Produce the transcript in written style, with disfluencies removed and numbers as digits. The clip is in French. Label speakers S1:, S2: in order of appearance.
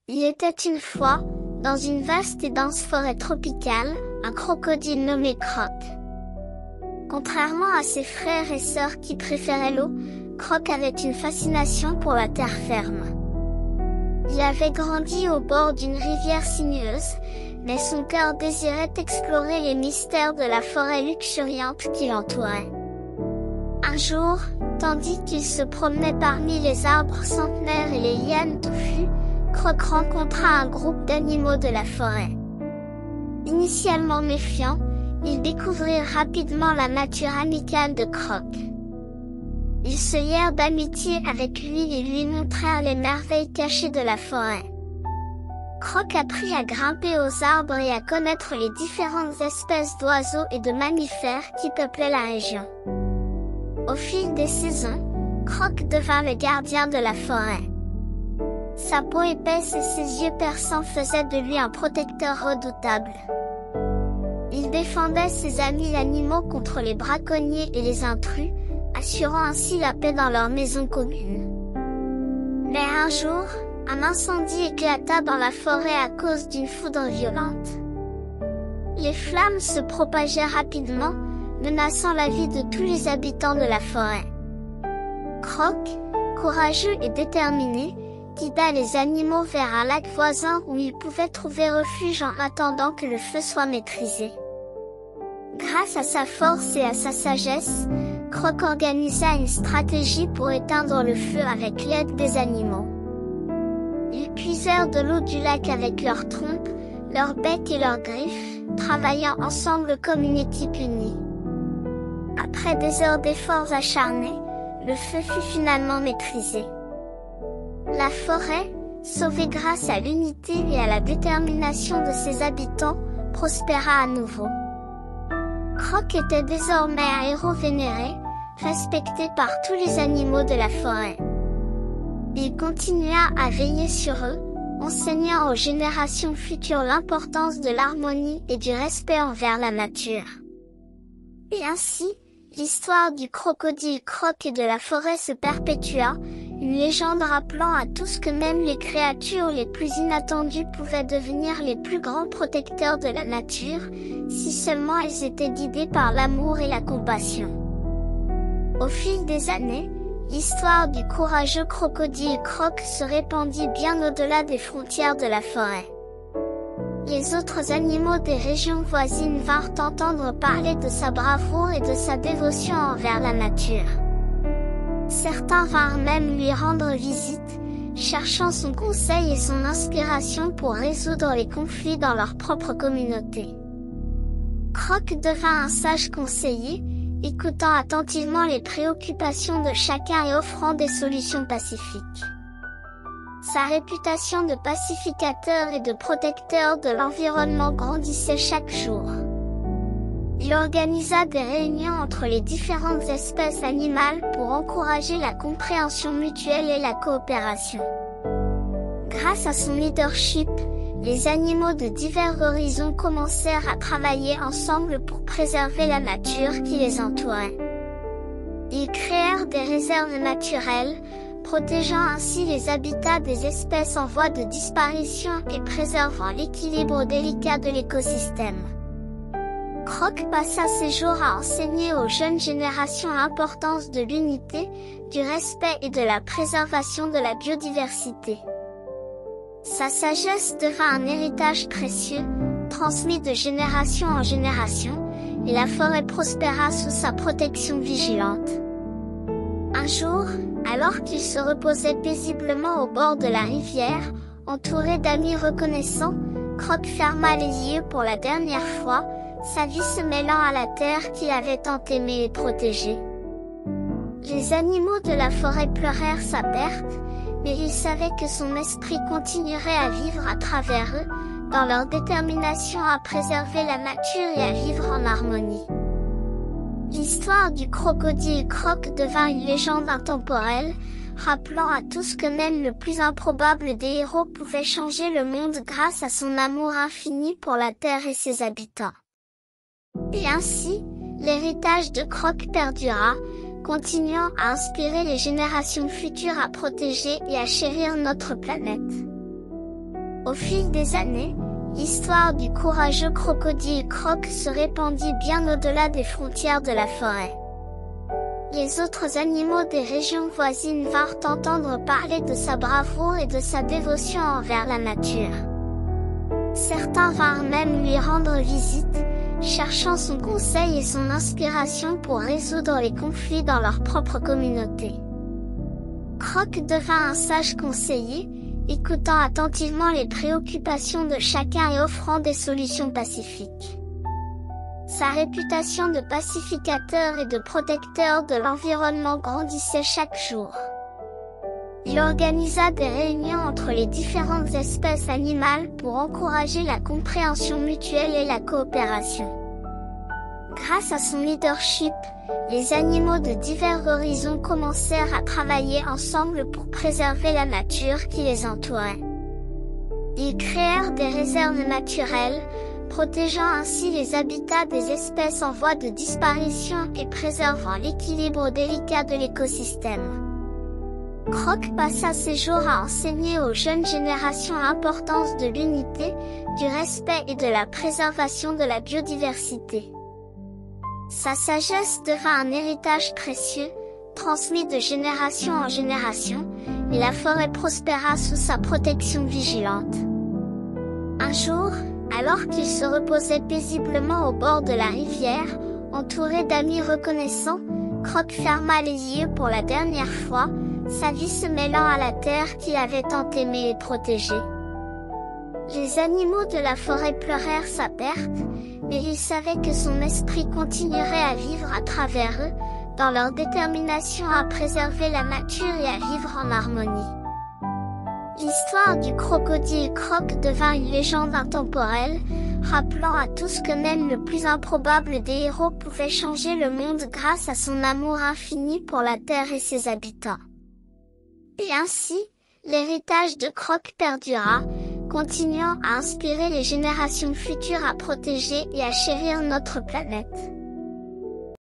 S1: Il était une fois, dans une vaste et dense forêt tropicale, un crocodile nommé Croc. Contrairement à ses frères et sœurs qui préféraient l'eau, Croc avait une fascination pour la terre ferme. Il avait grandi au bord d'une rivière sinueuse, mais son cœur désirait explorer les mystères de la forêt luxuriante qui l'entourait. Un jour, tandis qu'il se promenait parmi les arbres centenaires et les lianes touffues, Croc rencontra un groupe d'animaux de la forêt. Initialement méfiant, ils découvrirent rapidement la nature amicale de Croc. Ils se lièrent d'amitié avec lui et lui montrèrent les merveilles cachées de la forêt. Croc apprit à grimper aux arbres et à connaître les différentes espèces d'oiseaux et de mammifères qui peuplaient la région. Au fil des saisons, Croc devint le gardien de la forêt. Sa peau épaisse et ses yeux perçants faisaient de lui un protecteur redoutable. Il défendait ses amis animaux contre les braconniers et les intrus, assurant ainsi la paix dans leur maison commune. Mais un jour, un incendie éclata dans la forêt à cause d'une foudre violente. Les flammes se propagèrent rapidement, menaçant la vie de tous les habitants de la forêt. Croc, courageux et déterminé, guida les animaux vers un lac voisin où ils pouvaient trouver refuge en attendant que le feu soit maîtrisé. Grâce à sa force et à sa sagesse, Croc organisa une stratégie pour éteindre le feu avec l'aide des animaux. Ils puisèrent de l'eau du lac avec leurs trompes, leurs becs et leurs griffes, travaillant ensemble comme une équipe unie. Après des heures d'efforts acharnés, le feu fut finalement maîtrisé. La forêt, sauvée grâce à l'unité et à la détermination de ses habitants, prospéra à nouveau. Croc était désormais un héros vénéré, respecté par tous les animaux de la forêt. Il continua à veiller sur eux, enseignant aux générations futures l'importance de l'harmonie et du respect envers la nature. Et ainsi, l'histoire du crocodile Croc et de la forêt se perpétua, une légende rappelant à tous que même les créatures les plus inattendues pouvaient devenir les plus grands protecteurs de la nature, si seulement elles étaient guidées par l'amour et la compassion. Au fil des années, l'histoire du courageux crocodile Croc se répandit bien au-delà des frontières de la forêt. Les autres animaux des régions voisines vinrent entendre parler de sa bravoure et de sa dévotion envers la nature. Certains vinrent même lui rendre visite, cherchant son conseil et son inspiration pour résoudre les conflits dans leur propre communauté. Croc devint un sage conseiller, écoutant attentivement les préoccupations de chacun et offrant des solutions pacifiques. Sa réputation de pacificateur et de protecteur de l'environnement grandissait chaque jour. Il organisa des réunions entre les différentes espèces animales pour encourager la compréhension mutuelle et la coopération. Grâce à son leadership, les animaux de divers horizons commencèrent à travailler ensemble pour préserver la nature qui les entourait. Ils créèrent des réserves naturelles, protégeant ainsi les habitats des espèces en voie de disparition et préservant l'équilibre délicat de l'écosystème. Croc passa ses jours à enseigner aux jeunes générations l'importance de l'unité, du respect et de la préservation de la biodiversité. Sa sagesse devint un héritage précieux, transmis de génération en génération, et la forêt prospéra sous sa protection vigilante. Un jour, alors qu'il se reposait paisiblement au bord de la rivière, entouré d'amis reconnaissants, Croc ferma les yeux pour la dernière fois, sa vie se mêlant à la terre qu'il avait tant aimée et protégée. Les animaux de la forêt pleurèrent sa perte, mais il savait que son esprit continuerait à vivre à travers eux, dans leur détermination à préserver la nature et à vivre en harmonie. L'histoire du crocodile Croc devint une légende intemporelle, rappelant à tous que même le plus improbable des héros pouvait changer le monde grâce à son amour infini pour la terre et ses habitants. Et ainsi, l'héritage de Croc perdura, continuant à inspirer les générations futures à protéger et à chérir notre planète. Au fil des années, l'histoire du courageux crocodile Croc se répandit bien au-delà des frontières de la forêt. Les autres animaux des régions voisines vinrent entendre parler de sa bravoure et de sa dévotion envers la nature. Certains vinrent même lui rendre visite, cherchant son conseil et son inspiration pour résoudre les conflits dans leur propre communauté. Croc devint un sage conseiller, écoutant attentivement les préoccupations de chacun et offrant des solutions pacifiques. Sa réputation de pacificateur et de protecteur de l'environnement grandissait chaque jour. Il organisa des réunions entre les différentes espèces animales pour encourager la compréhension mutuelle et la coopération. Grâce à son leadership, les animaux de divers horizons commencèrent à travailler ensemble pour préserver la nature qui les entourait. Ils créèrent des réserves naturelles, protégeant ainsi les habitats des espèces en voie de disparition et préservant l'équilibre délicat de l'écosystème. Croc passa ses jours à enseigner aux jeunes générations l'importance de l'unité, du respect et de la préservation de la biodiversité. Sa sagesse devint un héritage précieux, transmis de génération en génération, et la forêt prospéra sous sa protection vigilante. Un jour, alors qu'il se reposait paisiblement au bord de la rivière, entouré d'amis reconnaissants, Croc ferma les yeux pour la dernière fois, sa vie se mêlant à la terre qu'il avait tant aimée et protégée. Les animaux de la forêt pleurèrent sa perte, mais il savait que son esprit continuerait à vivre à travers eux, dans leur détermination à préserver la nature et à vivre en harmonie. L'histoire du crocodile Croc devint une légende intemporelle, rappelant à tous que même le plus improbable des héros pouvait changer le monde grâce à son amour infini pour la terre et ses habitants. Et ainsi, l'héritage de Croc perdura, continuant à inspirer les générations futures à protéger et à chérir notre planète.